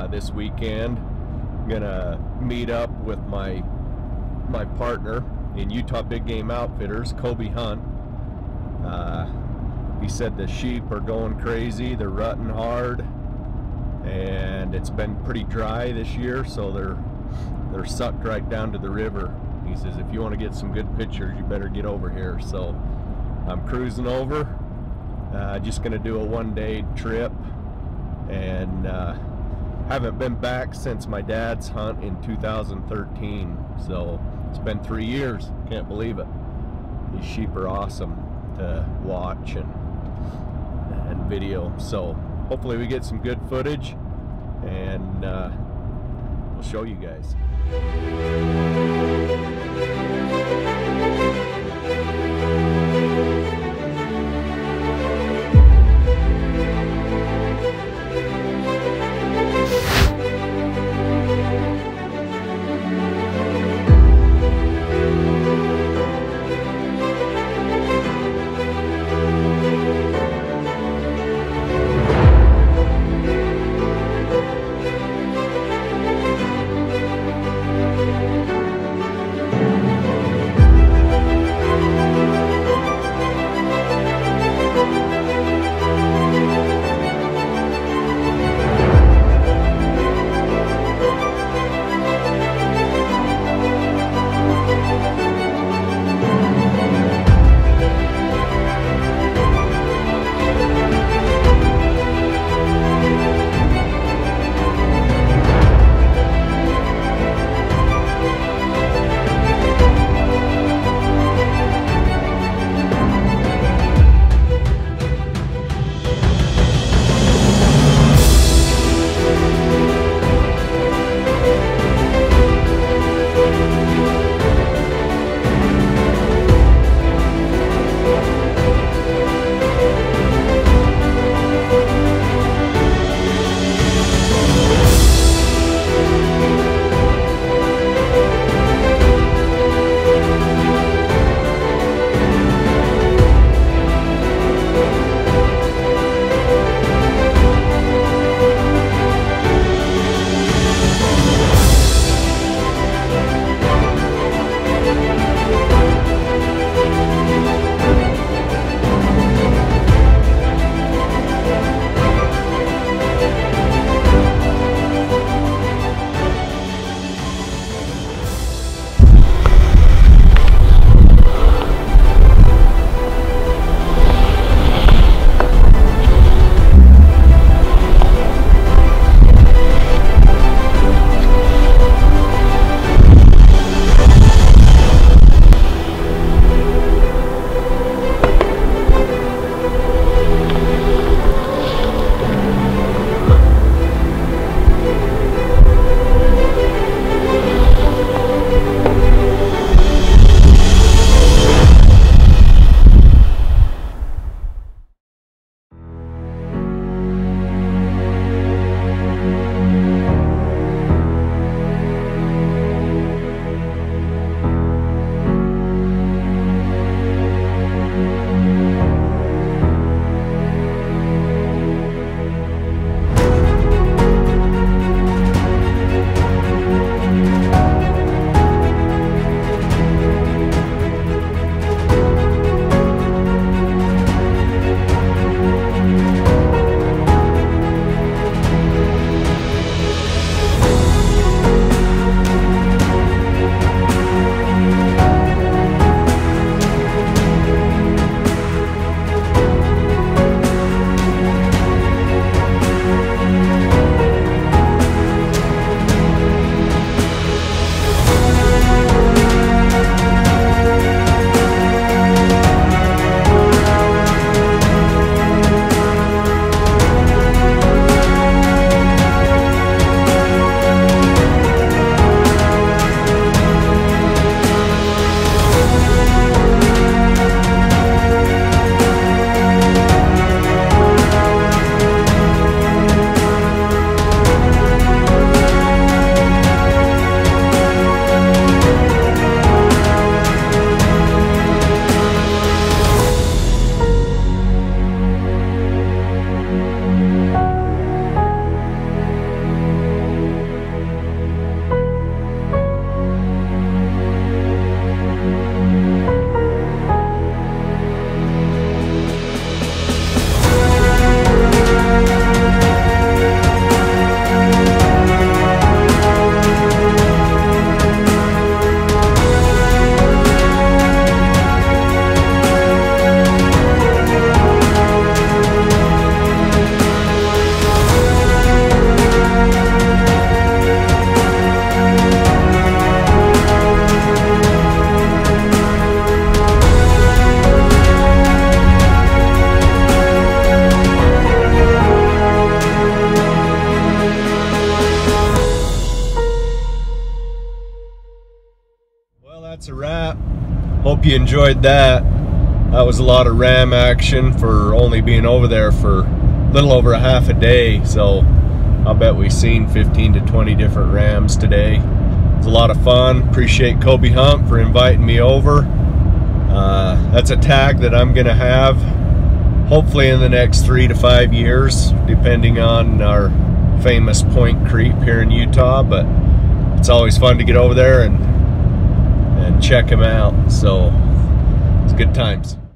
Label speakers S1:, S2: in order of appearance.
S1: this weekend. I'm gonna meet up with my partner in Utah Big Game Outfitters, Kobe Hunt. He said the sheep are going crazy, they're rutting hard, and it's been pretty dry this year, so they're sucked right down to the river. He says if you want to get some good pictures, you better get over here. So I'm cruising over, just gonna do a one-day trip, and haven't been back since my dad's hunt in 2013, so it's been 3 years. Can't believe it. These sheep are awesome to watch and video, so hopefully we get some good footage, and we'll show you guys. That's a wrap. Hope you enjoyed that. That was a lot of ram action for only being over there for a little over a half a day. So I'll bet we've seen 15 to 20 different rams today. It was a lot of fun. Appreciate Kobe Hunt for inviting me over. That's a tag that I'm gonna have hopefully in the next 3 to 5 years, depending on our famous Point Creep here in Utah. But it's always fun to get over there and check them out. So it's good times.